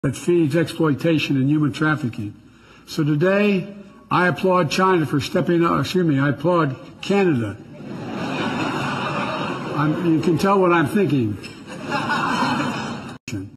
that feeds exploitation and human trafficking. So today, I applaud China for stepping up. I applaud Canada. You can tell what I'm thinking.